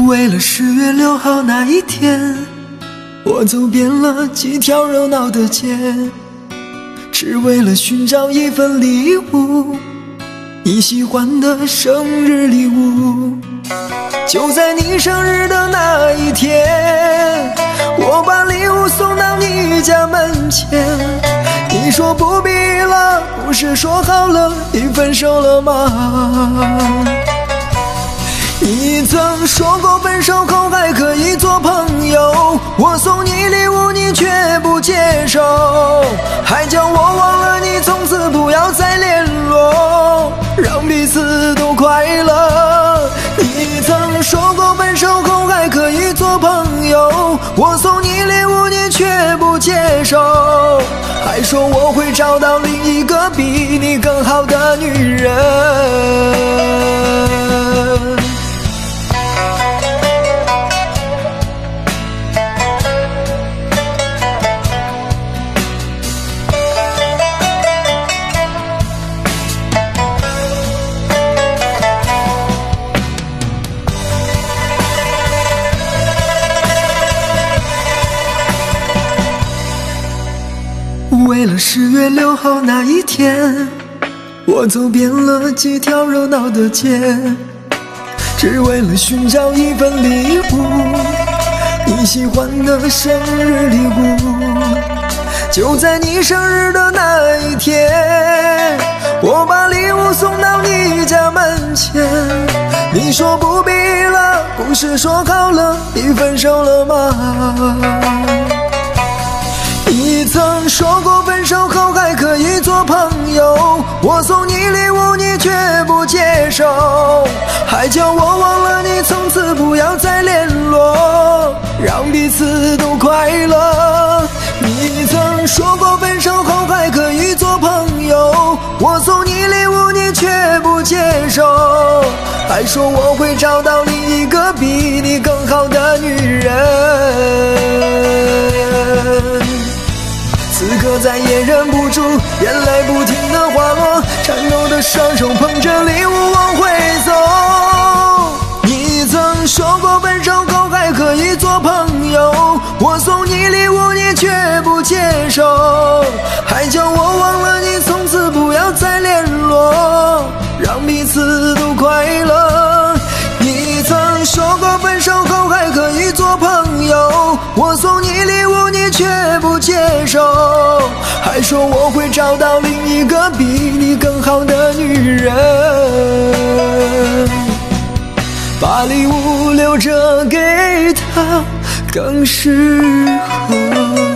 为了10月6号那一天，我走遍了几条热闹的街，只为了寻找一份礼物，你喜欢的生日礼物。就在你生日的那一天，我把礼物送到你家门前。你说不必了，不是说好了你分手了吗？你曾说过分手后还可以做朋友，我送你礼物你却不接受，还叫我忘了你，从此不要再联络，让彼此都快乐。你曾说过分手后还可以做朋友，我送你礼物你却不接受，还说我会找到另一个比你更好的女人。为了10月6号那一天，我走遍了几条热闹的街，只为了寻找一份礼物，你喜欢的生日礼物。就在你生日的那一天，我把礼物送到你家门前。你说不必了，不是说好了你分手了吗？你曾说过分手后还可以做朋友，我送你礼物你却不接受，还叫我忘了你，从此不要再联络，让彼此都快乐。你曾说过分手后还可以做朋友，我送你礼物你却不接受，还说我会找到另一个比你更好的女人。此刻再也忍不住，眼泪不停地滑落，颤抖的双手捧着礼物往回走。你曾说过分手后还可以做朋友，我送你礼物你却不接受，还叫我忘了你，从此不要再联络，让彼此都快乐。你曾说过分手后还可以做朋友，我送你礼物你却不接受，还说我会找到另一个比你更好的女人，把礼物留着给她更适合。